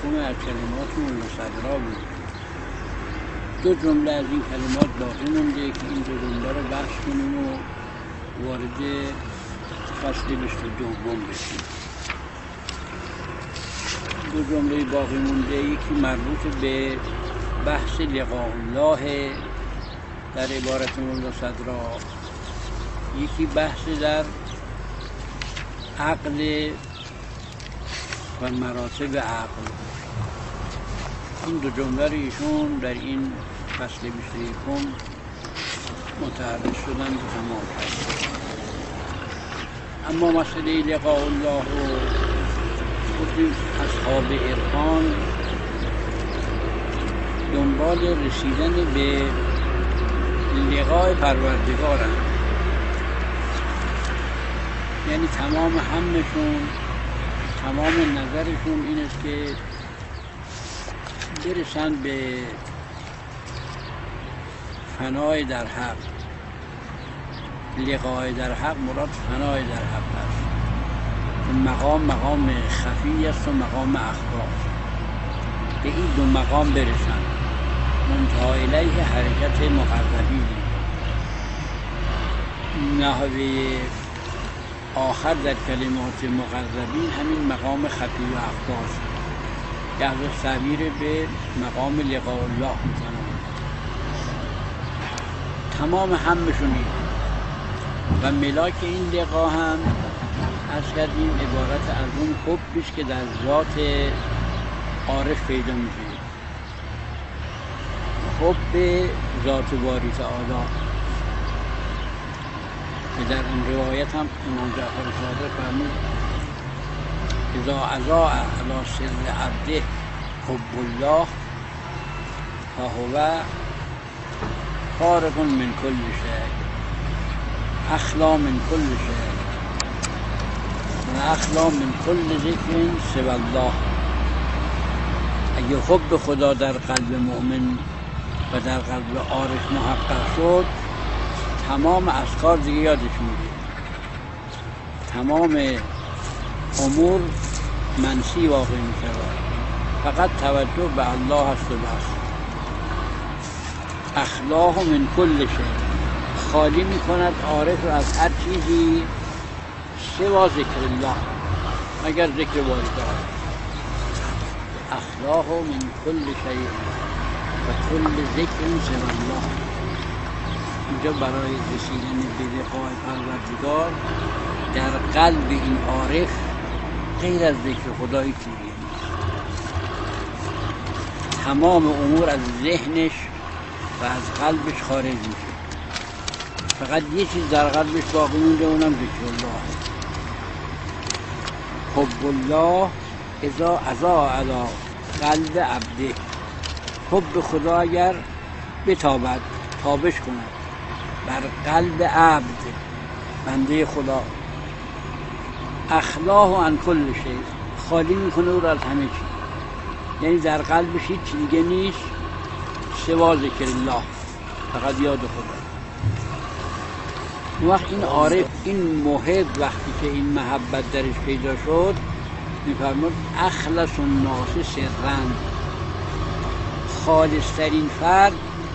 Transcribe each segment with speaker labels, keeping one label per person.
Speaker 1: 19 از کلمات مولا صدرا بود. 2 جمله از این کلمات باقی مونده که این 2 جمله رو بحث کنیم و وارد فصل 22 بشیم. 2 جمله باقی مونده، یکی مربوط به بحث لقاء الله در عبارت مولا صدرا، یکی بحث در عقل و مراتب عقل. این 2 جمله رو ایشون در این فصل 21 متعرض شدن به تمام کرد. اما مسئله لقاء الله رو گفتیم اصحاب عرفان دنبال رسیدن به لقاء پروردگارن، یعنی تمام همشون، تمام نظرشون این است که برسند به فنای در حق. لقاء در حق مراد فنای در حق است. مقام خفی است و مقام اخفا. به این 2 مقام برسند. منتهی الیه حرکت مقربین. نحوه آخر در کلمات مقربین همین مقام خفی و اخفا است که از تعبیر به مقام لقاء الله میکنند. تمام همشونی و ملاک این لقا هم از کردیم عبارت از اون حبیست که در ذات عارف پیدا میشه، حب ذات باری تعالی که در اون روایت هم امام جعفر صادق فرمود اذا اضاء علی سر عبده حب الله فهو فارغ من کل شیء اخلا من کل شیء و اخلا من کل ذکر سوی الله. اگه حب خدا در قلب مؤمن و در قلب عارف محقق شد، تمام اذکار دیگه یادش میره، تمام امور منسی واقع میشود، فقط توجه به الله هست و بس. اخلاه من کل شیء، خالی میکند عارف رو از هر چیزی سوا ذکر الله مگر ذکر واردها. اخلاه من کل شیء و کل ذکر سوی الله. اینجا برای رسیدن به لقاء پروردگار در قلب این عارف غیر از ذکر خدا هیچ چیزی نیست. تمام امور از ذهنش و از قلبش خارج میشه، فقط یه چیز در قلبش باقی مونده، اونم ذکر الله. حب الله اذا اضاء علی قلب عبده. حب خدا اگر بتابد، تابش کند بر قلب عبد، بنده خدا، اخلاه عن کل شیء، خالی میکنه او را از همه چیز. یعنی در قلبش هیچ دیگه نیست سوا ذکر الله، فقط یاد خدا. اون وقت این عارف، این محب، وقتی که این محبت درش پیدا شد، میفرمود اخلص الناس سرا، خالصترین فرد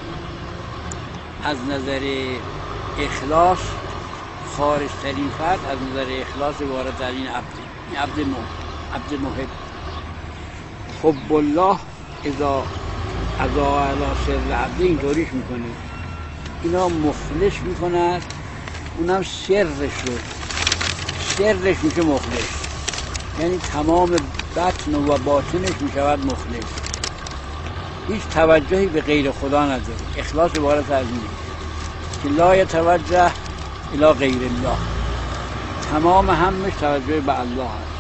Speaker 1: از نظر اخلاص، خالصترین فرد از نظر اخلاص وارد در این عبد محب. حب الله اذا اضاء علی سر عبد، اینطوریش میکنه، اینا مخلص میکند، اونم سرش رو، سرش میشه مخلص، یعنی تمام بطن و باطنش میشود مخلص، هیچ توجهی به غیر خدا نداره. اخلاص عبارت از اینه که لا یتوجه الی غیر الله، تمام همش توجه به الله هست.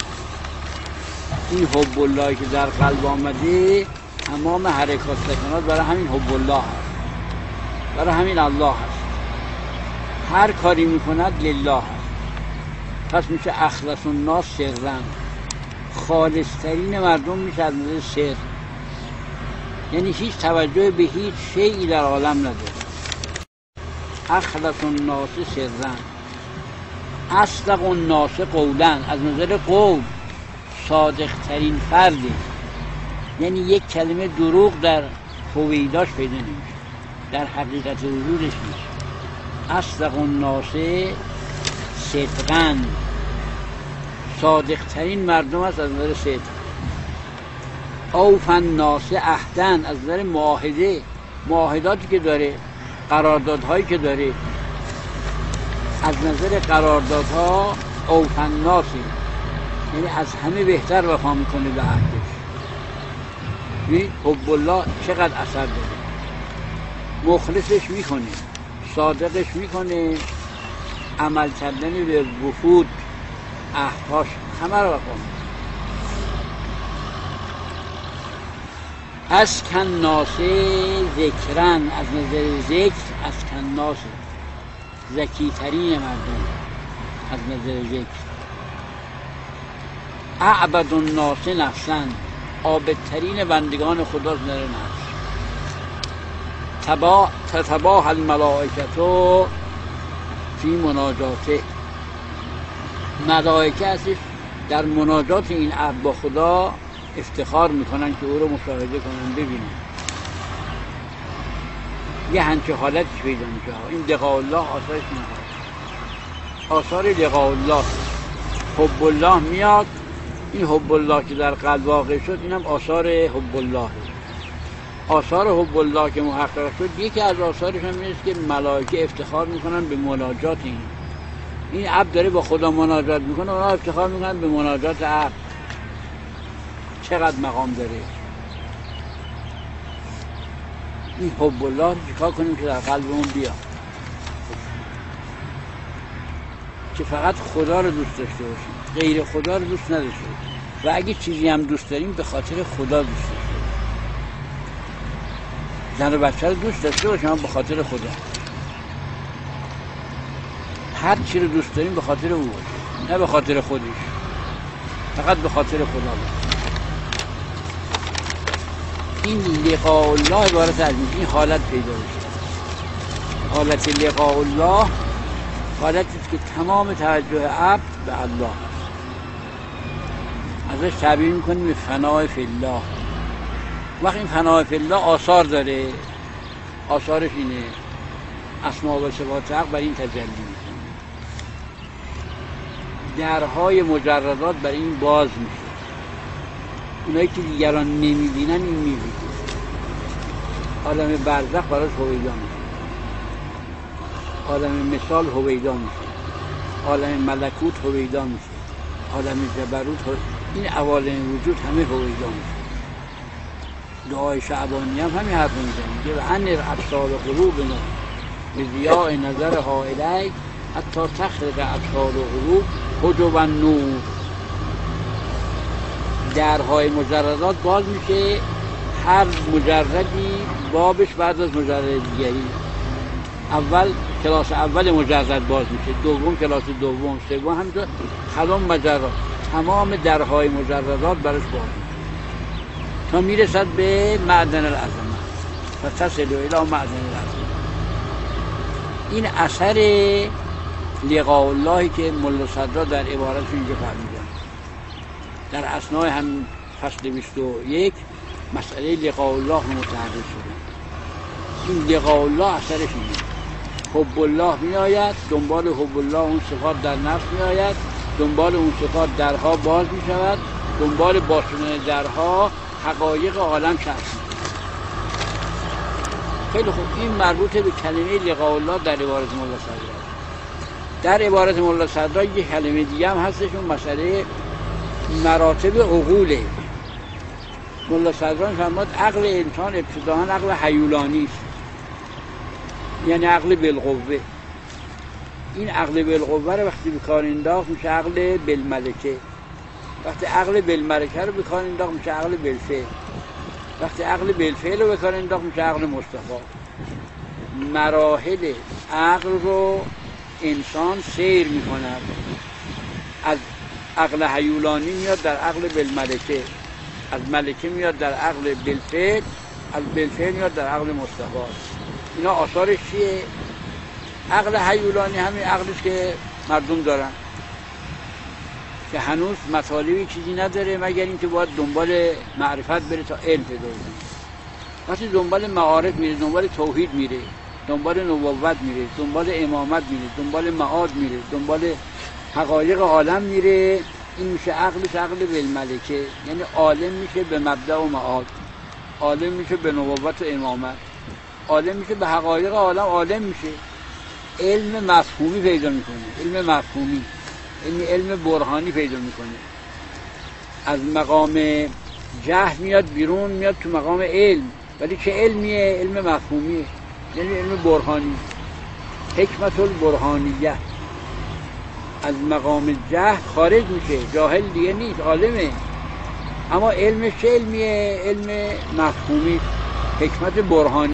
Speaker 1: این حب الله که در قلب آمده، تمام حرکات سکنات برای همین حب الله هست، برای همین الله هست، هر کاری میکند لله هست. پس میشه اخلص الناس سرا، خالصترین مردم میشه از نظر سر، یعنی هیچ توجه به هیچ شیئی در عالم نداره. اخلص الناس سرا، اصدق الناس قولا، از نظر قول صادق ترین فرده، یعنی یک کلمه دروغ در هویداش پیدا نمیشه، در حقیقت وجودش نیست. اصدق الناس صدقاً، صادق ترین مردم است از نظر صدق. اوفی الناس عهداً، از نظر معاهده، معاهداتی که داره، قراردادهایی که داره، از نظر قراردادها اوفی الناس، یعنی از همه بهتر وفا میکنه به عهدش. حب الله چقدر اثر داره، مخلصش میکنه، صادقش میکنه، عمل کردن به وفود، عهدهاش همه رو وفا میکنه. از کناس ذکرن، از نظر ذکر از کناس، ذکی ترین مردم از نظر ذکر. اعبد الناس نفسن، عابدترین بندگان خدا از نظر نفس. تتباه الملائکتو فی مناجاته، ملائکه هستش در مناجات این عبد با خدا افتخار میکنن که او رو مشاهده کنن، ببینن. یه همچه حالتش پیدا میشه. این لقاء الله آثارش میاد، آثار لقاء الله. حب الله میاد، این حب الله که در قلب واقع شد اینم آثار حب الله. آثار حب الله که محقق شد، یکی از آثارش هم اینه که ملائکه افتخار میکنن به مناجات این عبد داره با خدا مناجات میکنه، اونا افتخار میکنن به مناجات عبد. چقدر مقام داره این حب الله رو چیکار کنیم که در قلبمون بیاد، که فقط خدا رو دوست داشته باشیم، غیر خدا رو دوست نداشته باشیم. و اگه چیزی هم دوست داریم به خاطر خدا دوست داشته باشیم. زن و بچه رو دوست داشته باشیم به خاطر خدا. هر چی رو دوست داریم به خاطر او باشه، نه به خاطر خودش، فقط به خاطر خدا باشه. این لقاء الله عبارت از این حالت پیدا میشه. حالت لقاء الله حالتی است که تمام توجه عبد به الله ازش تعبیر میکنیم به فناء فی الله. وقتی این فناء فی الله آثار داره، آثارش اینه اسماء و صفات حق بر این تجلی میکنه، درهای مجردات برای این باز میشه. اونایی که دیگران نمیبینن این میبینه. عالم برزخ براش هویدا میشه، عالم مثال هویدا میشه، عالم ملکوت هویدا میشه، عالم جبروت این عوالم وجود همه هویدا میشه. دعای شعبانی هم همین حرف میزنه که انر ابصار قلوبنا بضیاء نظرها الیک حتی تخرج ابصار قلوب حجب النور. درهای مجردات باز میشه، هر مجردی بابش بعد از مجرد دیگری. اول کلاس اول مجرد باز میشه، دوم کلاس دوم، سوم، همینطور خلام مجرد. تمام درهای مجردات برش باز میشه تا میرسد به معدن العظمه و تصل الی معدن العظمه. این اثر لقاء اللهی که ملا صدرا در عبارت اینجا فرمودن. در اثنای هم فصل 21 مسئله لقاء الله متحرک شده. این لقاء الله اثرش اینه. حب الله می آید، دنبال حب الله اون صفات در نفس می آید، دنبال اون صفات درها باز می شود، دنبال باز شدن درها حقایق عالم کشف. خیلی خوب، این مربوط به کلمه لقاء الله در عبارت ملا صدرا. در عبارت ملا صدرا یک کلمه دیگه هم هستش، اون مسئله مراتب عقوله. ملا صدرا فرمود عقل انسان ابتداءً عقل هیولانی است، یعنی عقل بالقوه. این عقل بالقوه رو وقتی به کار انداخت میشه عقل بالملکه. وقتی عقل بالملکه رو به کار انداخت میشه عقل بالفعل. وقتی عقل بالفعل رو به کار انداخت میشه عقل مصطفی. مراحل عقل رو انسان سیر میکند، از عقل هیولانی میاد در عقل بالملکه، از ملکه میاد در عقل بالفعل، از بالفعل میاد در عقل مصطفی. اینا آثارش چیه؟ عقل هیولانی همین عقلیست که مردم دارن. که هنوز مطالبی چیزی نداره مگر اینکه باید دنبال معرفت بره تا علم پیدا کنه. وقتی دنبال معارف میره، دنبال توحید میره، دنبال نبوت میره، دنبال امامت میره، دنبال معاد میره، دنبال حقایق عالم میره، این میشه عقلش عقل بالملکه، یعنی عالم میشه به مبدأ و معاد، عالم میشه به نبوت و امامت، عالم میشه به حقایق عالم، عالم میشه. علم مفهومی پیدا میکنه، علم مفهومی یعنی علم برهانی پیدا میکنه. از مقام جهل میاد بیرون، میاد تو مقام علم. ولی چه علمیه؟ علم مفهومیه، یعنی علم برهانی، حکمت البرهانیه. از مقام جهل خارج میشه، جاهل دیگه نیست، عالمه. اما علمش چه علمیه؟ علم مفهومی، حکمت برهانی.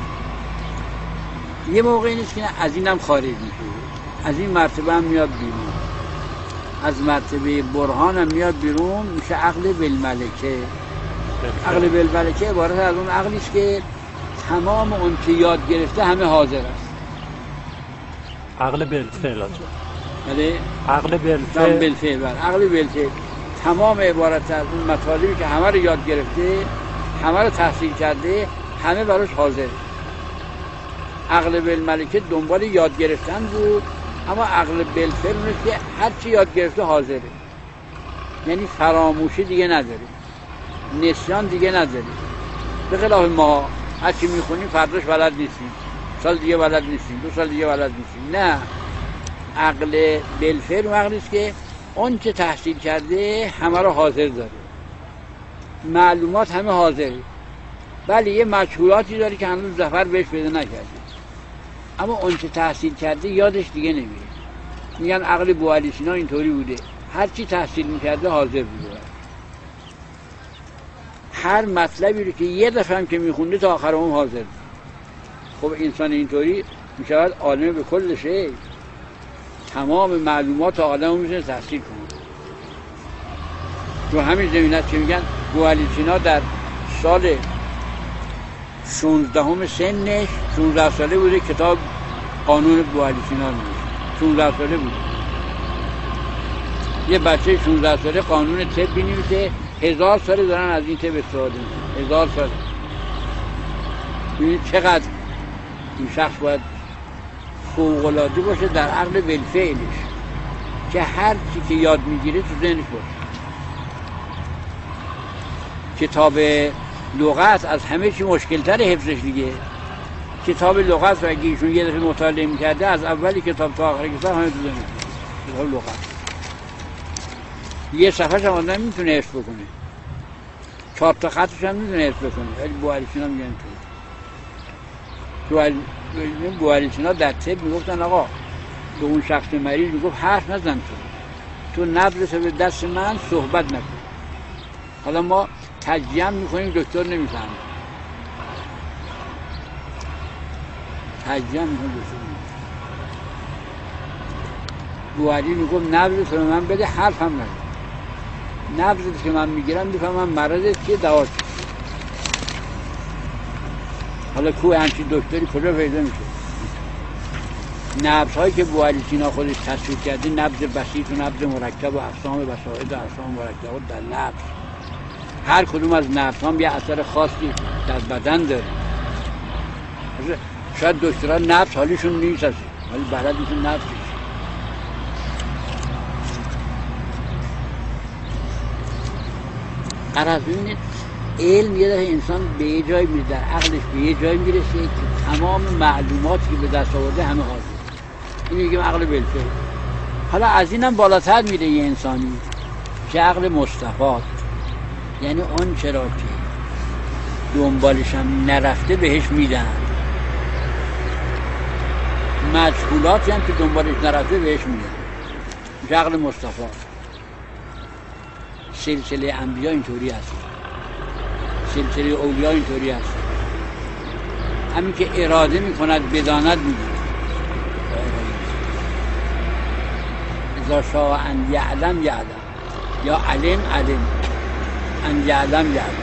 Speaker 1: یه موقعی نیست که از اینم خارج میشه، از این مرتبه هم میاد بیرون، از مرتبه برهان هم میاد بیرون، میشه عقل بالملکه. عقل بالملکه عبارت از اون عقلی است که تمام اون که یاد گرفته همه حاضر است.
Speaker 2: عقل بالفعل.
Speaker 1: بله،
Speaker 2: عقل بالفعل.
Speaker 1: عقل بالفعل تمام عبارت از اون مطالبی که همه رو یاد گرفته، همه رو تحصیل کرده، همه براش حاضر. عقل بالملکه دنبال یاد گرفتن بود، اما عقل بالفعل اونه که هر چی یاد گرفته حاضره، یعنی فراموشی دیگه نداره، نسیان دیگه نداره. به خلاف ما هر چی میخونیم فرداش بلد نیستیم، سال دیگه بلد نیستیم، 2 سال دیگه بلد نیستیم. نه، عقل بالفعل اون عقلی است که اون چه تحصیل کرده همه رو حاضر داره، معلومات همه حاضره. بله یه مجهولاتی داره که هنوز ظفر بهش پیدا نکرده، اما اون چه تحصیل کرده یادش دیگه نمیره. میگن عقل بوعلی سینا اینطوری بوده، هر چی تحصیل میکرده حاضر بوده، هر مطلبی رو که یه دفعه هم که میخونده تا آخر اون حاضر بود. خب انسان اینطوری میشود عالم به کل شی، تمام معلومات عالم رو میتونه تحصیل کنه. تو همین زمینه که میگن بوعلی سینا در سال 16 سنش، 16 ساله بوده، کتاب قانون بوعلی سینا رو نوشت. 16 ساله بود. یه بچه 16 ساله قانون طب بنویسه، 1000 ساله دارن از این طب استفاده میکنن، 1000 ساله. ببینید چقدر این شخص باید فوق‌العاده باشه در عقل بالفعلش، که هر چی که یاد میگیره تو ذهنش باشه. کتاب لغت از همه چی مشکل‌تر حفظش دیگه. کتاب لغت رو اگه ایشون یه دفعه مطالعه می‌کرده، از اولی کتاب تا آخر کتاب همه تو ذهنش. کتاب لغت یه صفحه‌ش هم آدم میتونه حفظ بکنه، 4 تا خطش هم میتونه حفظ بکنه. ولی بوعلی سینا میگن تو بوعلی سینا در طب میگفتن آقا به اون شخص مریض میگفت حرف نزن، تو نبرسه به دست من صحبت نکن. حالا ما تجزیه میکنیم، دکتر نمیفهمه، تجزیه میکنیم، دکتر نمیفهمه. بوعلی میگفت نبرسه به من بده، حرف هم نزن. نبضی که من میگیرم میفهمم مرضت که دوا چیه. حالا کوه همچین دکتری کجا پیدا میشه؟ نبض‌هایی که بوعلی سینا خودش تصویر کرده، نبض بسیط و نبض مرکب و اجسام بساطه و اجسام مرکبات در نبض، هر کدوم از نبض‌ها یه اثر خاصی در بدن داره. شاید دکترها نبض حالیشون نیست ولی بلد میشون نبض چیه. قرار ببینید علم یه دفعه انسان به یه جای میره، در عقلش به یه جای میرسه که تمام معلوماتی که به دست آورده همه حاضر. این میگیم عقل بالفعل. حالا از اینم بالاتر میره یه انسانی که عقل مستفاد، یعنی اون چرا که دنبالش هم نرفته بهش میدن، مجهولاتی هم که دنبالش نرفته بهش میدن، میشه عقل مستفاد. سلسله انبیا اینطوری هست، سلسله اولیا اینطوری هست. همین که اراده میکند بداند میگه، اذا شاء ان یعلم یعلم، یا علم علم، ان یعلم یعلم.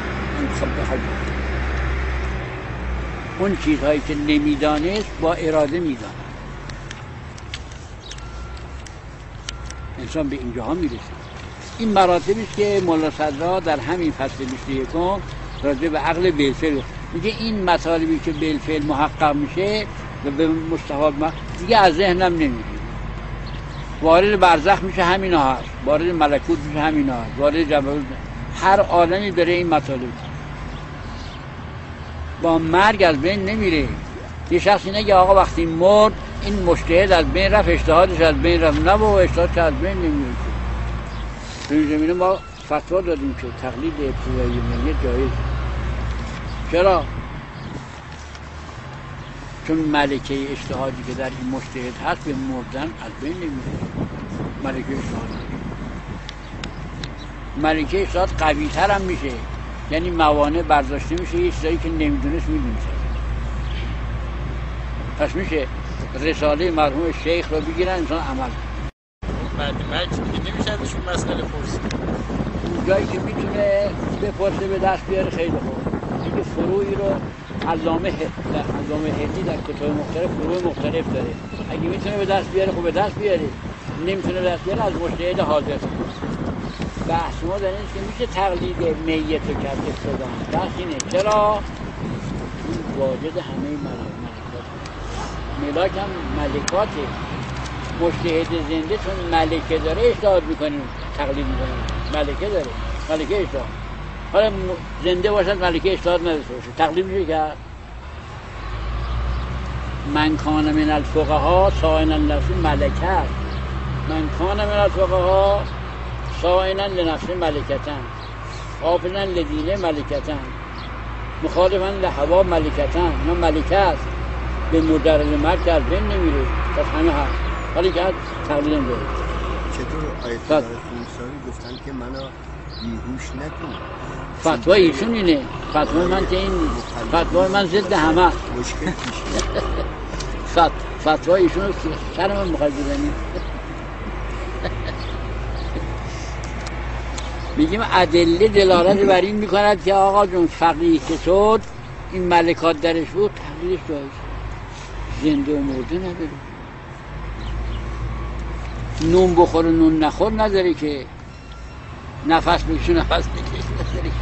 Speaker 1: اون چیزهایی که نمیدانست با اراده میداند. انسان به اینجاها میرسه. این مراتبی است که مولا صدرا در همین فصل 21 راجع به عقل بالفعل میگه این مطالبی که بالفعل محقق میشه و به مستحاب دیگه از ذهنم نمیره. وارد برزخ میشه همینا هست، وارد ملکوت میشه همینا هست، وارد جبروت، هر عالمی داره این مطالب. با مرگ از بین نمیره. یه شخصی نگه آقا وقتی مرد این مجتهد از بین رفت، اجتهادش از بین رفت، نه بابا اجتهادش از بین نمیره. تو این زمینه ما فتوا دادیم که تقلید ابتدایی میت جایز. چرا؟ چون ملکه اجتهادی که در این مجتهد هست به مردن از بین نمیره. ملکه اجتهاد ملکه اجتهاد قوی تر هم میشه، یعنی موانع برداشته میشه، یه چیزایی که نمیدونست میدونست. پس میشه رساله مرحوم شیخ رو بگیرن انسان عمل.
Speaker 3: بعد مرگ دیگه نمیشه ازشون مسئله پرسید.
Speaker 1: جایی که میتونه بپرسه به دست بیاره خیلی خوب. دیگه فروعی رو علامه هندی در کتاب مختلف فروع مختلف داره. اگه میتونه به دست بیاره خب به دست بیاره، نمیتونه به دست بیاره از مجتهد حاضر. بحث ما در اینه که میشه تقلید میت رو کرد ابتدا. بحث اینه چرا؟ این واجد همه ملکات. ملاک هم ملکاته. مجتهد زنده چون ملکه داره اجتهاد میکنیم، تقلید میکنیم. ملکه داره، ملکه اجتهاد. حالا زنده باشد ملکه اجتهاد نداشته باشه، تقلید میشه کرد. من کان من الفقها سائنا لنفسه ملکه. من کان من الفقها سائنا لنفسه ملکتن، غافلا لدینه ملکتن، مخالفا لهوا ملکتن. اینا ملکه است، به مدرل مرگ در بین نمیره. پس همه هست، ولی که تقلید هم داره.
Speaker 4: چطور آیت الله خونساری گفتن که منو بیهوش نکن؟
Speaker 1: فتوای ایشون اینه. فتوای من که این فتوای من ضد همه
Speaker 4: مشکل پیش
Speaker 1: فتوای ایشون رو سر من میخواد بزنید. میگیم ادله دلالت بر این میکند که آقا جون فقیه که شد این ملکات درش بود، تقلیدش جایز. زنده و مرده نداره. نون بخور و نون نخور نداره که نفس بکشه نفس بکشه نداره.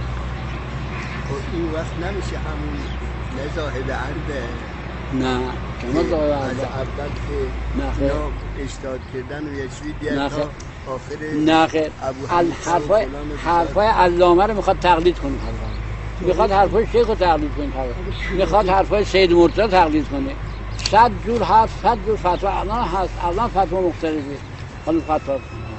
Speaker 4: این وقت نمیشه همون نزاهد عربه؟
Speaker 1: نه شما زاهد
Speaker 4: از
Speaker 1: عربه
Speaker 4: اول که اینا اشتهاد کردن و یه چیزی بیاد تا آخر
Speaker 1: نه خیر. حرفای علامه رو میخواد تقلید کنه، میخواد حرفای شیخ رو تقلید کنه، میخواد حرفای سید مرتضی تقلید کنه. 100 جور حرف، 100 جور فتوا الان هست. الان فتوا مختلفه. حالا فتوا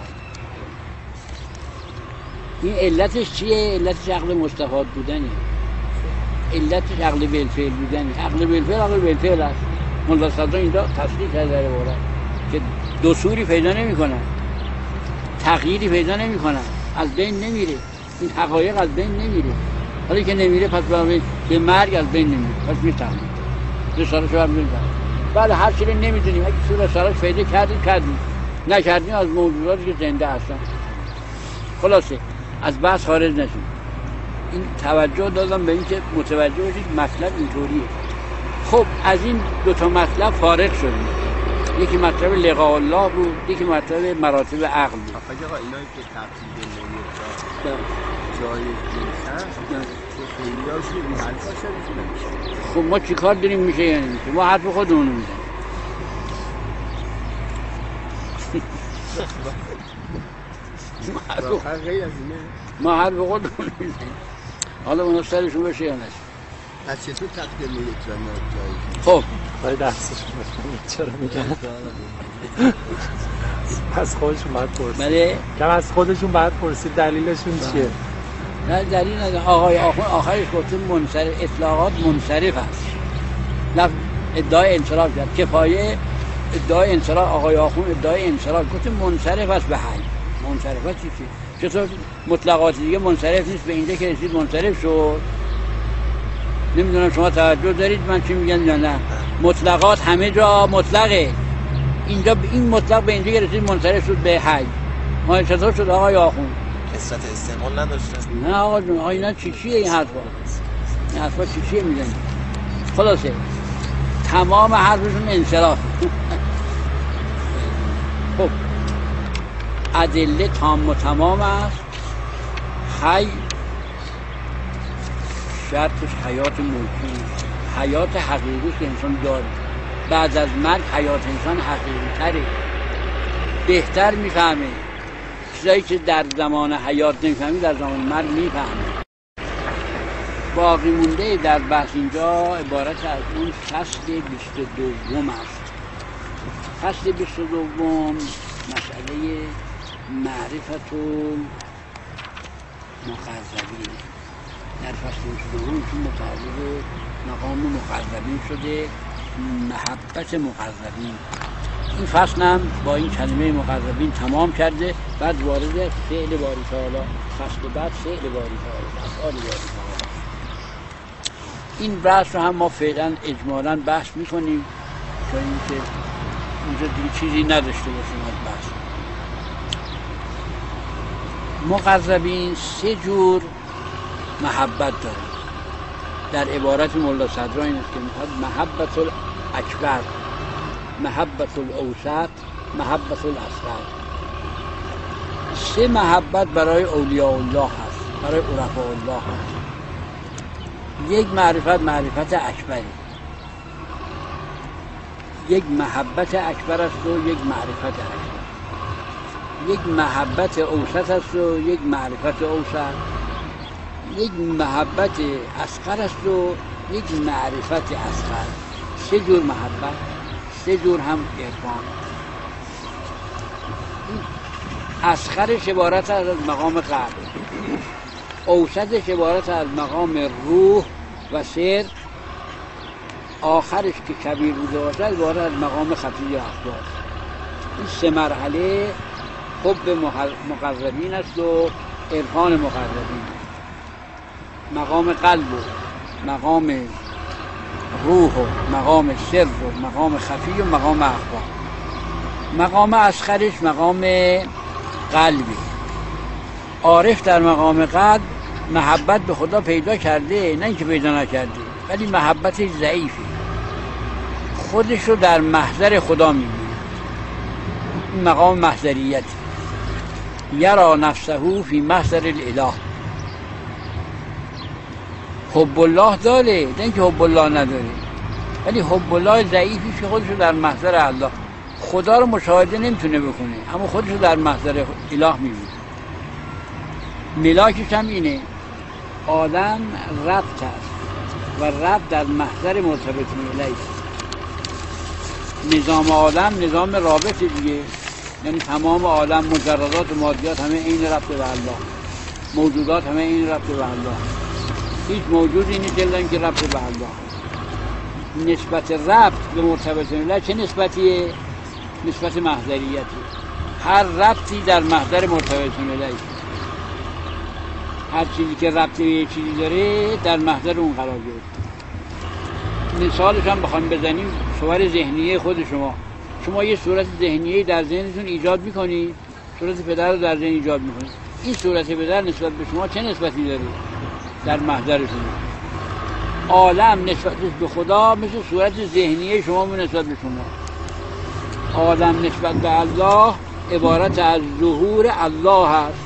Speaker 1: این علتش چیه؟ علتش عقل مستفاد بودنه. علتش عقل بالفعل بودنه. عقل بالفعل است. مولا صدرا اینجا تصریح کرده در عبارت که دستوری پیدا نمی‌کنن، تغییری پیدا نمی‌کنن، از بین نمیره. این حقایق از بین نمیره. حالا که نمیره پس به مرگ از بین نمیره. پس میتونه رساله‌شو هم نمی‌کنه. بله هر چیزی نمی‌دونیم. اگه تو رساله‌اش پیدا کردیم. نکردیم از موجوداتی که زنده هستن. خلاصه از بحث خارج نشیم. این توجه دادم به اینکه متوجه بشید مطلب اینطوریه. خب از این دو تا مطلب فارغ شدیم. یکی مطلب لقاء الله بود، یکی مطلب مراتب عقل بود.
Speaker 4: آقا اینایی که تفصیل نمی‌کنه جای جنس هست خیلی هاشون این حرفا نمیشه.
Speaker 1: خب ما چی کار داریم میشه یا نمیشه؟ ما حرف خودمون میزنیم. ما حرف خودمون میزنیم. حالا اونا سرشون بشه یا نشه.
Speaker 4: پس چطور تقدیم میت جایی؟
Speaker 1: خب
Speaker 2: باید دستشون بکنید چرا میگن؟ از خودشون باید پرسید.
Speaker 1: بله؟
Speaker 2: کم از خودشون باید پرسید دلیلشون چیه؟
Speaker 1: نه دلیل نداره. آقای آخوند آخرش گفته منصرف، اطلاقات منصرف است. ادعای انصراف کرد. کفایه ادعای انصراف، آقای آخوند ادعای انصراف گفته منصرف است به حی. منصرف است چی؟ چطور مطلقات دیگه منصرف نیست؟ به اینجا که رسید منصرف شد. نمیدونم شما توجه دارید من چی میگم یا نه. مطلقات همه جا مطلقه. اینجا این مطلق به اینجا که رسید منصرف شد به حی. ما چطور شد آقای آخوند؟
Speaker 3: کثرت استعمال نداشته.
Speaker 1: نه آقا جون اینا چیه این حرفا؟ این حرفا چیه میگن؟ خلاصه تمام حرفشون انصراف. خب ادله تام و تمام است. حی شرطش حیات ملکی، حیات حقیقی که انسان داره. بعد از مرگ حیات انسان حقیقی تره، بهتر میفهمه چیزایی که در زمان حیات نمیفهمی در زمان مرگ میفهمه. باقی مونده در بحث اینجا عبارت از اون فصل 22 است. فصل 22 مسئله معرفت المقربین. در فصل 22 که متعلق مقام مقربین شده، محبت مقربین. این فصل هم با این کلمه مقربین تمام کرده، بعد وارد فعل باری تعالی، فصل بعد فعل باری تعالی، افعال باری تعالی. این بحث رو هم ما فعلا اجمالاً بحث میکنیم تا اینکه اونجا دیگه چیزی نداشته باشیم از بحث. مقربین 3 جور محبت داره. در عبارت مولا صدرا این است که میخواد محبت الاکبر، محبت الاوسط، محبت الاصغر. 3 محبت برای اولیاء الله هست، برای عرفاء الله هست. یک معرفت اکبری، یک محبت اکبر است و یک معرفت اکبر. یک محبت اوسط است و یک معرفت اوسط. یک محبت اصغر است و یک معرفت اصغر. 3 جور محبت، 3 جور هم عرفان. اصغرش عبارت از مقام قلب، اوسطش عبارت از مقام روح و سر، آخرش که کبیر بوده باشد عبارت از مقام خفی اخبار. این 3 مرحله حب مقربین است و عرفان مقربین. مقام قلب و مقام روح و مقام سر و مقام خفی و مقام اخبار. مقام اصغرش مقام قلبی. عارف در مقام قلب محبت به خدا پیدا کرده، نه اینکه پیدا نکرده، ولی محبتش ضعیفه، خودش رو در محضر خدا میبینه. این مقام محضریت، یرا نفسه فی محضر الاله. حب الله داره، نه اینکه حب الله نداره، ولی حب الله ضعیفی که خودش رو در محضر الله، خدا رو مشاهده نمیتونه بکنه، اما خودش رو در محضر اله میبینه. ملاکش هم اینه، آدم ربط است و ربط در محضر مرتبط الیه است. نظام آدم نظام رابط دیگه، یعنی تمام عالم مجردات و مادیات همه این ربط به الله، موجودات همه این ربط به الله. هیچ موجودی نیست الا اینکه ربط به الله. نسبت ربط به مرتبط الیه چه نسبتیه؟ نسبت محضریتی. هر ربطی در محضر مرتبط الیه است. هر چیزی که ربط به یه چیزی داره در محضر اون قرار گرفته. مثالش هم بخوایم بزنیم، صور ذهنیه خود شما یه صورت ذهنیه در ذهنتون ایجاد میکنید، صورت پدر رو در ذهن ایجاد میکنید. این صورت پدر نسبت به شما چه نسبتی داره؟ در محضر شما. عالم نسبتش به خدا مثل صورت ذهنیه شما نسبت به شما. عالم نسبت به الله عبارت از ظهور الله هست،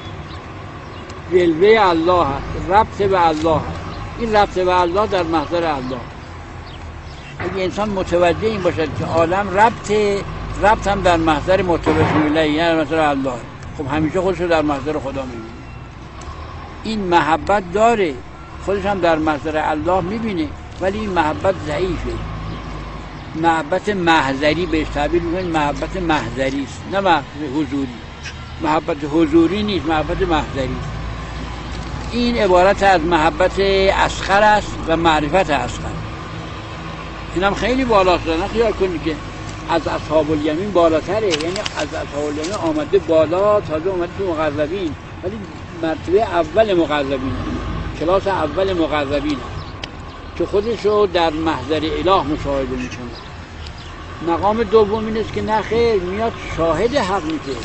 Speaker 1: جلوه الله هست، ربط به الله هست. این ربط به الله در محضر الله. اگه انسان متوجه این باشد که عالم ربط هم در محضر مرتبط الیه، یعنی محضر الله، خب همیشه خودش رو در محضر خدا میبینه. این محبت داره، خودش هم در محضر الله میبینه، ولی این محبت ضعیفه. محبت محضری بهش تعبیر میکنیم، محبت محضری است، نه محبت حضوری. محبت حضوری نیست، محبت محضری. این عبارت از محبت اصغر است و معرفت اصغر. این هم خیلی بالاست، نه خیال کنید که از اصحاب الیمین بالاتره، یعنی از اصحاب الیمین آمده بالا، تازه اومده تو مقربین، ولی مرتبه اول مقربین، کلاس اول مقربین که خودش رو در محضر اله مشاهده میکنه. مقام دوم این است که نه خیر، میاد شاهد حق میشه.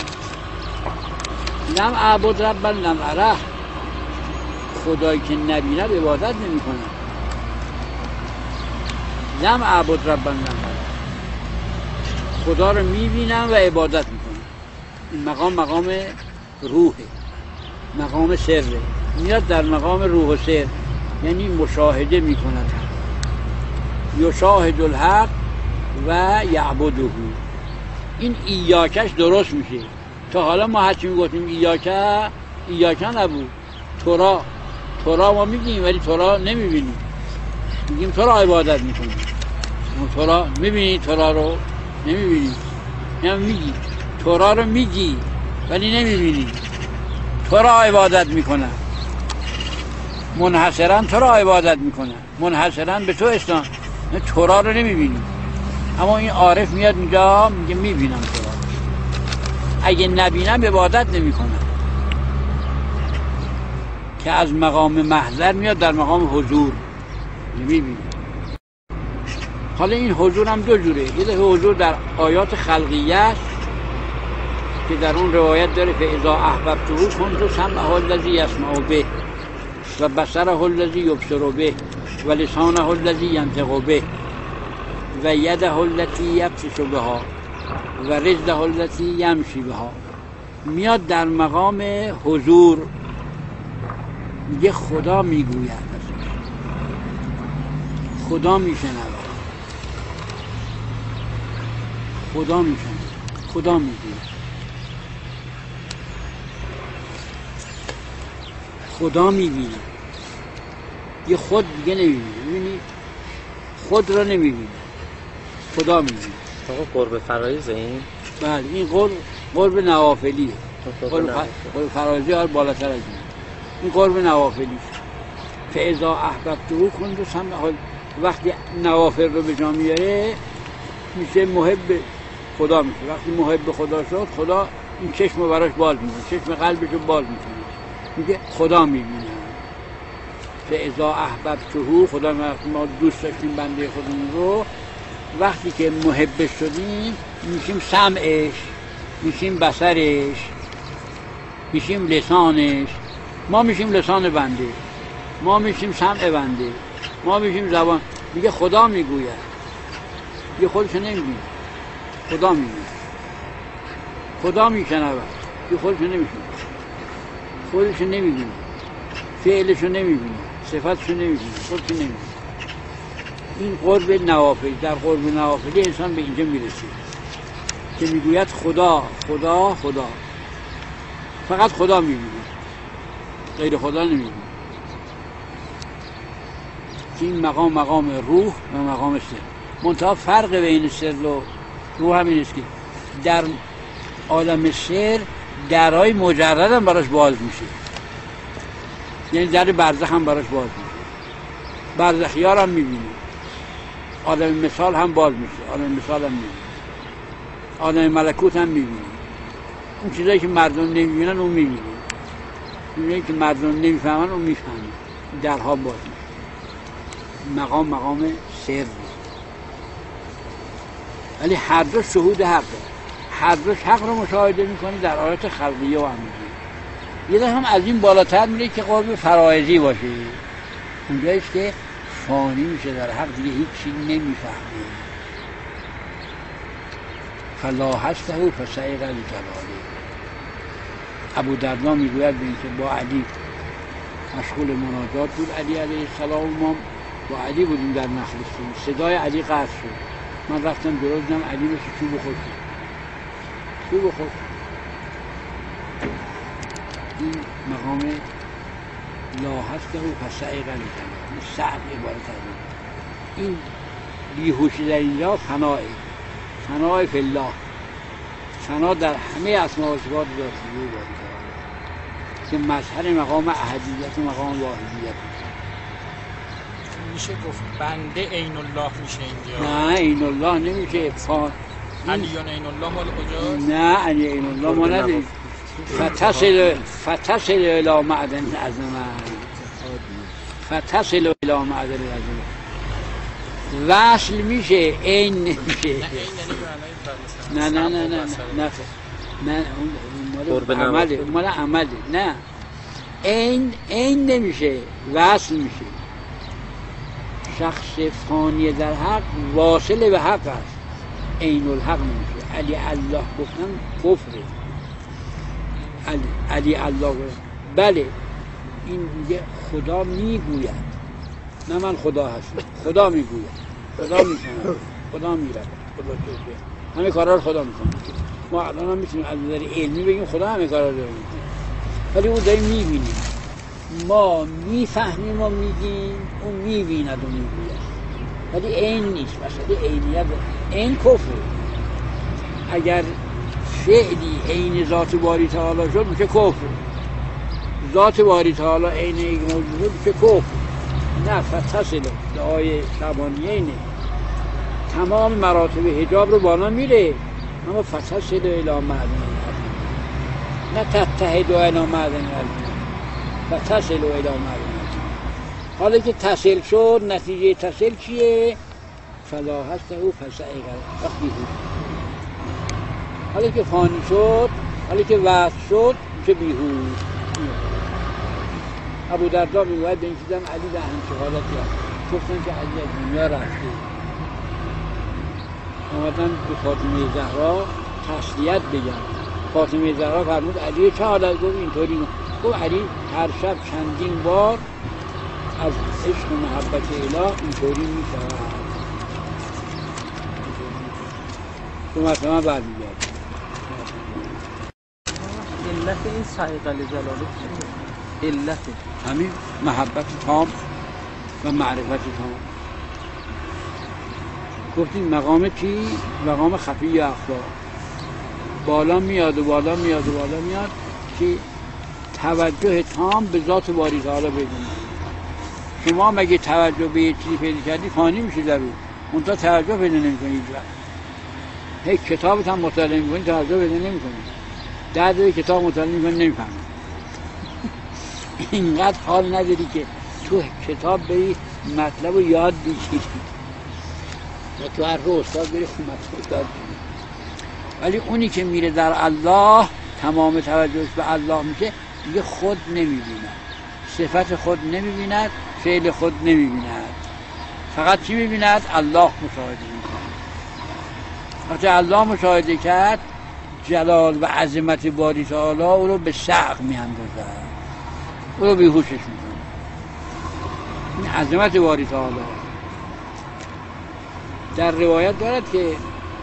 Speaker 1: لم اعبد ربا لم اره، خدایی که نبیند عبادت نمیکنه. لم اعبد ربا لم اره، خدا رو میبینم و عبادت میکنم. مقام مقام روحه، مقام سره، میاد در مقام روح و سر، یعنی مشاهده میکند، یشاهد الحق و یعبده. این ایاکش درست میشه. تا حالا ما هرچی میگفتیم ایاکه نبود، تورا ما میگیم ولی تورا نمیبینیم، میگیم تورا عبادت میکنیم، تورا میبینی، تورا رو نمیبینی، یعنی میگی تورا رو میگی ولی نمیبینی. تورا عبادت میکنن، منحصرا تورا عبادت میکنن، منحصرا به تو اسلام، تورا رو نمیبینی. اما این عارف میاد اینجا میگه میبینم تورا، اگه نبینم عبادت نمیکنم، که از مقام محضر میاد در مقام حضور میبینی. حالا این حضور هم دو جوره، یه دفعه حضور در آیات خلقیه است که در اون روایت داره فاذا احببته کنت سمعه الذی یسمع به و بصره الذی یبصر به و لسانه الذی ینطق به و یده التي یبطش بها و رجله التي یمشی بها. میاد در مقام حضور، میگه خدا میگوید، خدا میشنود، خدا میشنود، خدا میگوید، خدا میبینه. یه خود دیگه نمیبینه، میبینی خود را نمیبینه، خدا میبینه.
Speaker 2: آقا قرب فرایضه این؟
Speaker 1: بله، این قرب نوافلیه. قرب فرایضی ها بالاتر از این قرب نوافلی. فاذا احببته کنت سمعه، وقتی نوافل رو به جا میاره میشه محب خدا میشه. وقتی محب خدا شد، خدا این چشم رو براش باز میکنه، چشم قلبش رو باز میکنه، میگه خدا میبینه. فاذا احببته، خدا ما دوست داشتیم بنده خودمون رو، وقتی که محبش شدیم میشیم سمعش، میشیم بصرش، میشیم لسانش. ما میشیم لسان بنده، ما میشیم سمع بنده، ما میشیم زبان. میگه خدا میگوید، یه خودشو نمیبینه، خدا میگوید، خدا میشنود، یه خودشو نمیشنود، خودشو نمیبینه، فعلشو نمیبینه، صفتشو نمیبینه، خودشو نمیبینه. این قرب نوافل. در قرب نوافلی انسان به اینجا میرسه که میگوید خدا خدا خدا، فقط خدا میبینه، غیر خدا نمیبینه. این مقام روح و مقام سر. منتها فرق بین سر و روح همین است که در عالم سر درهای مجرد هم براش باز میشه، یعنی در برزخ هم براش باز میشه، برزخیار هم میبینه، عالم مثال هم باز میشه، عالم مثال هم میبینه، عالم ملکوت هم میبینه. اون چیزایی که مردم نمیبینن اون میبینه، اونایی که مردم نمیفهمن اون میفهمه. درها باز میشه. مقام سر، ولی هر دو شهود حقه، هر دو حق رو مشاهده میکنه در آیات خلقیه و عملیه. یه دفعه هم از این بالاتر میره که قرب فرایضی باشه، اونجاییست که فانی میشه در حق، دیگه هیچ چیز نمیفهمه. فلا هسته فسیق لجلاله. ابو دردا میگوید به اینکه با علی مشغول مناجات بود، علی علیه السلام، ما با علی بودیم در نخلستون، صدای علی قطع شد، من رفتم جلو دیدم علی مثل چوب خود شد، چوب خود. این مقام لا هسته فسیق لجلاله، صعب عبارت از این بیهوشی در اینجا فناه، فناه فی الله، فنا در همه اسماء و صفات ذاتی و که مظهر مقام احدیت و مقام واحدیت.
Speaker 3: میشه گفت بنده عین الله میشه اینجا؟
Speaker 1: نه عین الله نمیشه.
Speaker 3: علیون عین الله مال کجاست؟
Speaker 1: نه علی عین الله ما نداریم. فتصل الی معدن العظمه، فتصل الی معدن العظمه. وصل میشه، عین نمیشه. نه نه نه نه نه نه، اون مال عمله. نه عین نمیشه، وصل میشه. شخص فانی در حق واصل به حق است، عین الحق نمیشه. علی الله گفتن کفره، علی الله. بله این میگه خدا میگوید، نه من خدا هستم، خدا میگوید، خدا میکنه، خدا میرد، خدا توجه، همه کارا رو خدا میکنه. ما الان هم میتونیم از نظر علمی بگیم خدا همه کارا رو میکنه، ولی اون داریم میبینیم، ما میفهمیم و میگیم، اون میبیند و میگوید، ولی عین نیست. مثلا عینیت، عین کفر. اگر فعلی عین ذات باری تعالی شد میشه کفر، ذات باری تعالی عین یک موجود شد میشه کفر. نه فتصل دعای شعبانیه اینه، تمام مراتب حجاب رو بالا میره، اما فتصل الی معدن، نه تتحد الی معدن، فتصل الی معدن. حالا که تصل شد، نتیجه تصل چیه؟ فلا هست او فسعی وقتی بود. حالا که فانی شد، حالا که وصل شد میشه بیهود. ابو دردا میگوید به این چیزم علی در همچه حالتی هست. گفتن که علی از دنیا رفته، آمدن به فاطمه زهرا تسلیت بگن. فاطمه زهرا فرمود علی چه حالت؟ گفت اینطوری. گفت علی هر شب چندین بار از عشق و محبت اله اینطوری میشود. تو مثلا برمیگرد
Speaker 2: علت این سعی قل جلاله چیه؟ علت
Speaker 1: همین محبت تام و معرفت تام. گفتیم مقام چی؟ مقام خفی اخفا. بالا میاد و بالا میاد و بالا میاد که توجه تام به ذات باری تعالی بدونید. شما مگه توجه به یه چیزی پیدا کردی فانی میشه در اون، منتها توجه پیدا نمی‌کنید. هیچ کتابت هم مطالعه می‌کنید توجه پیدا نمی‌کنید. درد کتاب مطالعه می‌کنید نمی‌فهمید. اینقدر حال نداری که تو کتاب بری مطلب رو یاد بگیری و تو هر رو استاد بری خود مطلب یاد بگیری. ولی اونی که میره در الله تمام توجهش به الله میشه، دیگه خود نمی‌بیند، صفت خود نمی‌بیند، فعل خود نمی‌بیند، فقط چی می‌بیند؟ الله مشاهده می‌کند. وقتی الله مشاهده کرد، جلال و عظمت باری تعالی او رو به سقف می‌اندازد، او رو بیهوشش می‌کنه. این عظمت باری تعالی. در روایت دارد که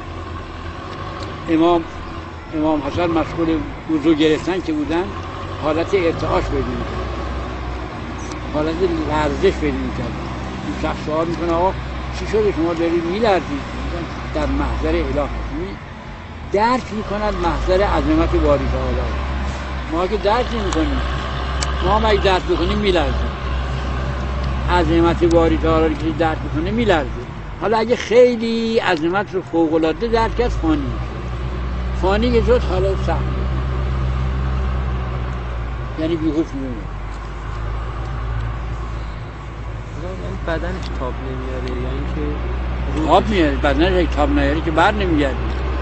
Speaker 1: امام حسن مشغول وضو گرفتن که بودن، حالت ارتعاش پیدا می‌کرد، حالت لرزش پیدا می‌کرد. این شخص سوال می‌کنه آقا چی شده شما دارید می‌لرزید؟ در محضر اله درک می‌کند محضر عظمت باری تعالی. ما که درک نمی‌کنیم، ما اگه درک بکنیم می‌لرزیم. عظمت باری تعالی که درک بکنه می‌لرزه. حالا اگه خیلی عظمت رو فوق‌العاده درک کرد فانی میشه. فانی که شد حالا سخت، یعنی بیهوش میمونه.
Speaker 2: یعنی بدنش تاب نمیاره یا اینکه
Speaker 1: تاب میاره؟ بدنش تاب نیاره که بر نمیگرده.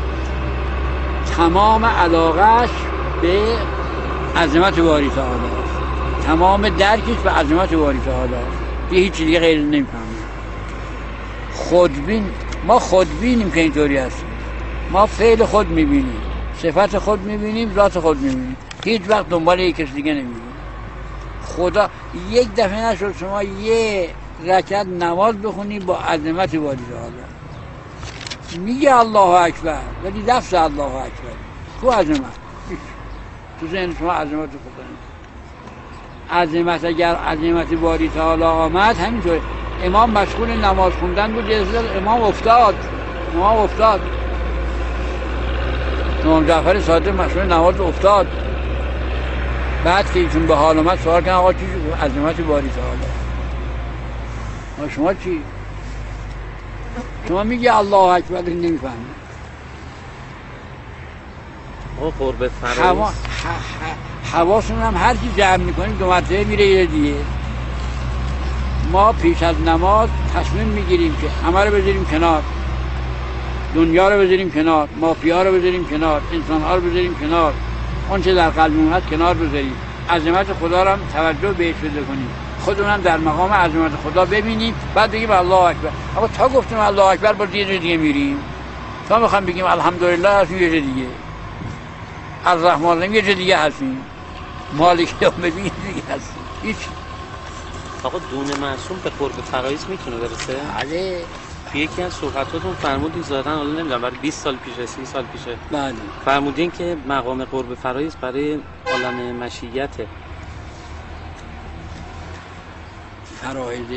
Speaker 1: تمام علاقهش به عظمت باری تعالی است، تمام درکش به عظمت باری تعالی است، دیگه هیچ دیگه غیر نمیفهمه. خودبین، ما خودبینیم که اینطوری هستیم. ما فعل خود میبینیم، صفت خود میبینیم، ذات خود میبینیم، هیچ وقت دنبال یک کس دیگه نمیبینیم. خدا یک دفعه نشد شما یه رکعت نماز بخونی با عظمت باری تعالی، میگه الله اکبر ولی لفظ الله اکبر تو عظمت تو ذهن شما عظمت خدا نیست. عظمت اگر عظمت باری تعالی آمد همینطور. امام مشغول نماز خوندن بود، امام افتاد. امام جعفر صادق مشغول نماز افتاد. بعد که ایشون به حال اومد سوال کردن آقا چی عظمت باری تعالی؟ شما چی؟ شما میگی الله اکبر نمیفهمی.
Speaker 2: قرب فرایض
Speaker 1: حواسمون هم هر کی جمع میکنیم دو مرتبه میره یه دیگه. ما پیش از نماز تصمیم میگیریم که همه رو بذاریم کنار، دنیا رو بذاریم کنار، مافیا رو بذاریم کنار، انسان ها رو بذاریم کنار، اون چه در قلبمون هست کنار بذاریم، عظمت خدا رو هم توجه بهش بده کنیم، خودمون هم در مقام عظمت خدا ببینیم، بعد بگیم الله اکبر. اما تا گفتیم الله اکبر باز یه جای دیگه میریم، تا میخوام بگیم الحمدلله از یه جای دیگه. الرحمن الرحیم یه جای دیگه هستیم، مالک یوم الدین یه دیگه هستیم. هیچ
Speaker 2: آقا دون معصوم به قرب فرایض میتونه برسه؟
Speaker 1: بله
Speaker 2: توی یکی از صحبتاتون فرمودین ظاهرا حالا نمیدونم برای 20 سال پیشه 30 سال پیشه
Speaker 1: بله
Speaker 2: فرمودین که مقام قرب فرایض برای عالم مشیته.
Speaker 1: فرایض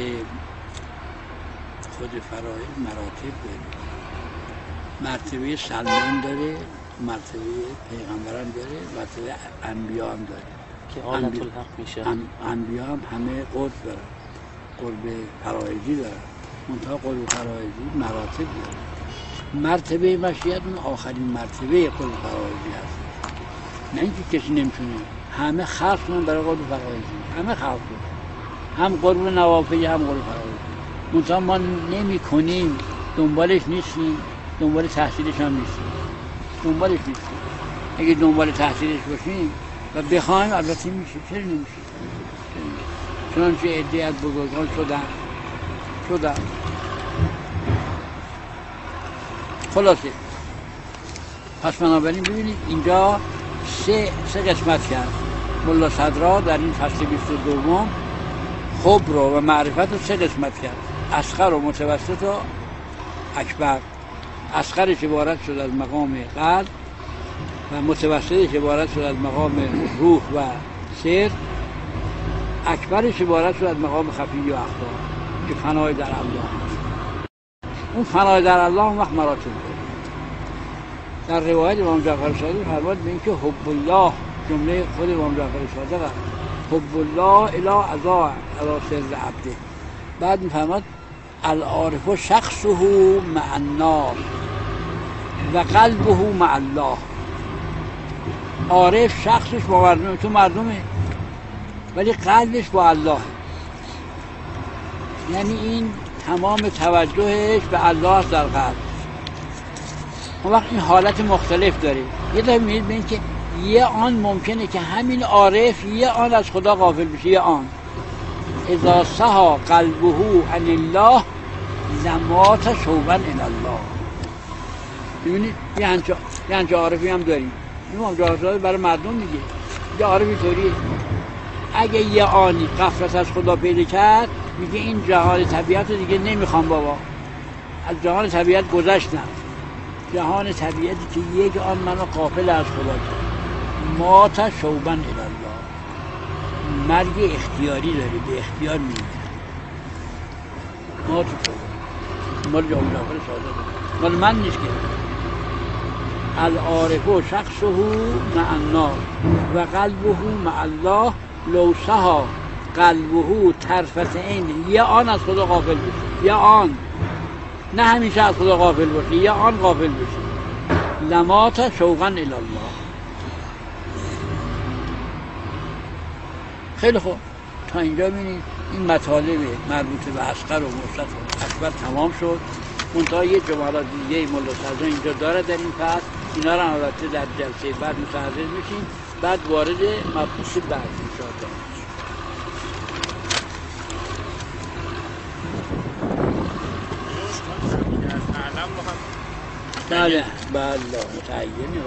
Speaker 1: خود فرایض مراتب داره، مرتبه سلمان داره، مرتبه پیغمبران داره، مرتبه انبیا هم داره
Speaker 2: که آلت الحق میشه.
Speaker 1: انبیا هم همه قرب دارن، قرب فرایضی دارن، منتها قرب فرایضی مراتب داره. مرتبه مشیت اون آخرین مرتبه قرب فرایضی هست، نه اینکه کسی نمیتونه، همه خلق کنن برای قرب فرایضی، همه خلق کنن، هم قرب نوافلی هم قرب فرایضی، منتها ما نمی کنیم، دنبالش نیستیم، دنبال تحصیلش هم نیستیم، دنبالش نیستیم. اگه دنبال تحصیلش باشیم و بخوایم البته میشه، چرا نمیشه؟ چنانچه عده‌ای از بزرگان شدن. خلاصه پس بنابراین ببینید اینجا سه قسمت کرد ملا صدرا در این فصل 22 خبر و معرفت رو سه قسمت کرد، اصغر و متوسط و اکبر. اصغرش عبارت شد از مقام قلب و متوسطش عبارت شد از مقام روح و سر، اکبرش عبارت شد از مقام خفی و اخبار که فنای در الله هست. اون فنای در الله اون وقت مراتب داره. در روایت امام جعفر صادق فرمود به اینکه حب الله، جمله خود امام جعفر صادق است، حب الله الی عزا علی سر عبده. بعد میفرماد العارف شخصه مع الناس و قلبه مع الله. عارف شخصش با مردمه، تو مردمه، ولی قلبش با الله. یعنی این تمام توجهش به الله است در قلب. اون وقت این حالت مختلف داره. یه دفعه می‌بینید به این که یه آن ممکنه که همین عارف یه آن از خدا غافل بشه، یه آن اذا سها قلبه عن الله لمات شوبا الی الله. ببینید یه همچه عارفی هم داریم. این جاهزاده برای مردم میگه یه عارفی طوریه، اگه یه آنی غفلت از خدا پیدا کرد میگه این جهان طبیعت رو دیگه نمیخوام بابا، از جهان طبیعت گذشتم، جهان طبیعتی که یک آن منو غافل از خدا کرد. مات شوبا الی الله، مرگ اختیاری داره، به اختیار میمیره. مات شوبا مال جامعه جعفر صادق، مال من نیست که. العارف و شخصه مع الناس و قلبه مع الله لو سها قلبه طرفت عین، یه آن از خدا غافل بشه، یه آن، نه همیشه از خدا غافل باشه، یه آن غافل بشه. لمات شوقا الی الله. خیلی خوب، تا اینجا ببینید این مطالب مربوط به اصغر و موسط و اکبر تمام شد. منتها یه جملات دیگه ملا صدرا اینجا داره در این فصل، اینا رو البته در جلسه بعد متعرض میشیم، بعد وارد مبحث بعد انشاءالله. بله متعینه.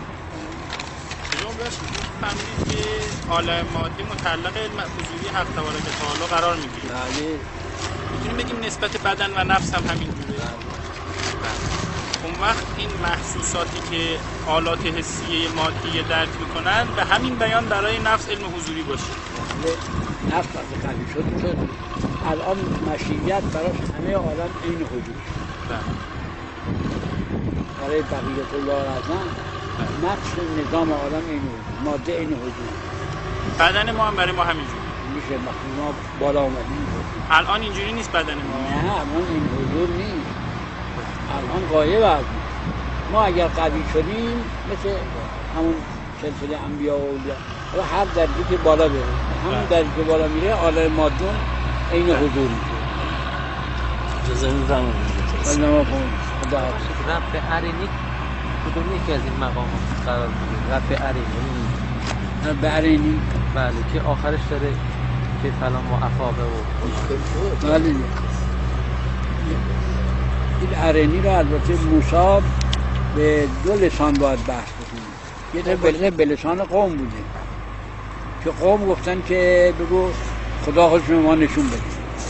Speaker 3: فهمیدید که عالم مادی متعلق علم حضوری حق تبارک و تعالی قرار میگیره.
Speaker 1: بله
Speaker 3: میتونیم بگیم نسبت بدن و نفس هم همین جوره. اون وقت این محسوساتی که آلات حسیه مادی درک میکنن به همین بیان برای نفس علم حضوری باشه.
Speaker 1: نفس وقتی قوی شد که الان مشیت براش همه عالم این حضور شد. برای بقیت الله اعظم نقش نظام عالم این حضور، ماده این حضور.
Speaker 3: بدن ما هم برای ما همینجوری
Speaker 1: میشه وقتی ما بالا اومدیم.
Speaker 3: الان اینجوری نیست بدن ما.
Speaker 1: نه الان این حضور نیست، الان غایب است. ما اگر قوی شدیم مثل همون سلسله انبیا و اولیا، هر درجه که بالا بره، همون درجه که بالا میره عالم مادون این حضور میشه.
Speaker 2: اجازه میفرمایید
Speaker 1: الله خدا
Speaker 2: رب ارینی کدوم یکی از این مقامات قرار میگیره؟ رب ارینی.
Speaker 1: رب ارینی
Speaker 2: بله که آخرش داره که فلان و افاقه و
Speaker 1: بله. این ارینی رو البته موسی به دو لسان باید بحث بکنیم. یه دفعه به لسان قوم بوده که قوم گفتن که بگو خدا خودش به ما نشون بده.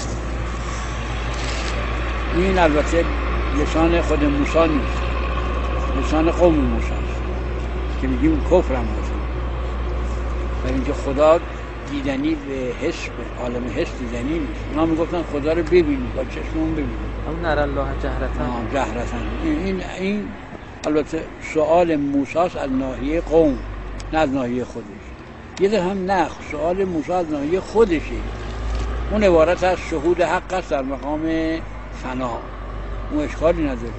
Speaker 1: این البته لسان خود موسی نیست، لسان قوم موسی است که میگیم کفر هم هست. برای اینکه خدا دیدنی به حس، به عالم حس دیدنی نیست. اونا میگفتن خدا رو ببینیم، با چشممون ببینیم.
Speaker 2: اون نر الله جهرتن.
Speaker 1: جهرتن. این البته سؤال موسی از ناحیه قوم، نه از ناحیه خودش. یه ده هم نه، سؤال موسی از ناحیه خودشه. اون عبارت از شهود حق است در مقام فنا، اون اشکالی نداره.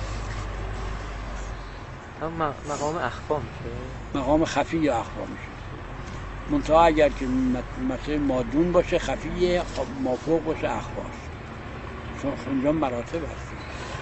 Speaker 2: مقام اخفا میشه،
Speaker 1: مقام خفی یا اخفا میشه. منتها اگر که مثل مادون باشه خفیه، مافوق باشه اخفاست، چون اونجا مراتب هست.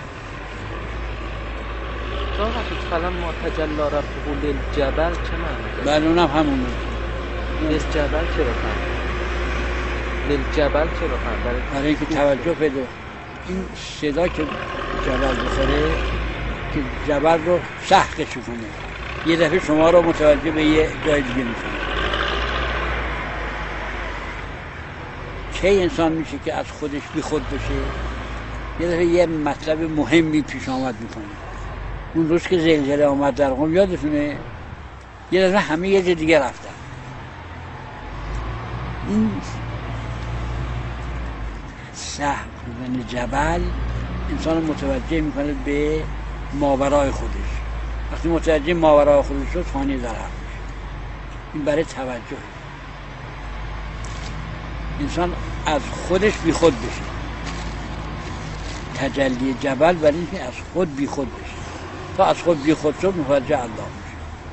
Speaker 2: چون وقتی فلان ما تجلی ربه للجبل چه معنی داره؟
Speaker 1: بله اونم همونه.
Speaker 2: للجبل چرا فهم؟ للجبل چرا فهم؟
Speaker 1: برای اینکه توجه پیدا، این صدا که جبل بخوره که جبل رو سحقش کنه، یه دفعه شما رو متوجه به یه جای دیگه میکنه. کی انسان میشه که از خودش بی خود بشه؟ یه دفعه یه مطلب مهمی پیش آمد میکنه. اون روز که زلزله آمد در قم یادتونه؟ یه دفعه همه یه جای دیگه رفتن. این سحق بودن جبل انسان متوجه میکنه به ماورای خودش. وقتی متوجه ماورای خودش شد فانی در حق میشه. این برای توجه. انسان از خودش بی خود بشه. تجلی جبل برای اینکه از خود بی خود بشه. تا از خود بی خود شد متوجه الله میشه.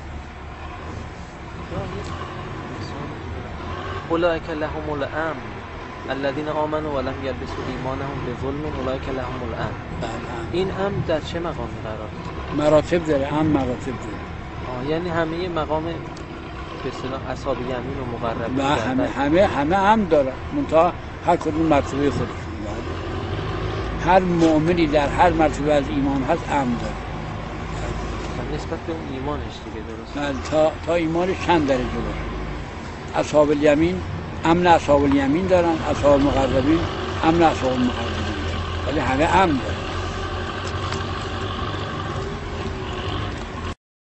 Speaker 2: اولئک لهم الامن الذين آمنوا ولم يلبسوا ایمانهم بظلم اولئک لهم الامن. این امن در چه مقامی قرار داره؟
Speaker 1: مراتب داره، امن مراتب داره.
Speaker 2: یعنی همه مقام به اصطلاح اصحاب یمین و مقربین
Speaker 1: همه امن داره، منتها هر کدوم مرتبه خودشون. هر مؤمنی در هر مرتبه از ایمان هست امن داره.
Speaker 2: نسبت به اون ایمانش دیگه درست.
Speaker 1: تا ایمانش چند درجه باشه. اصحاب الیمین امن اصحاب الیمین دارن، اصحاب مقربین امن اصحاب مقربین دارن، ولی همه امن دارن.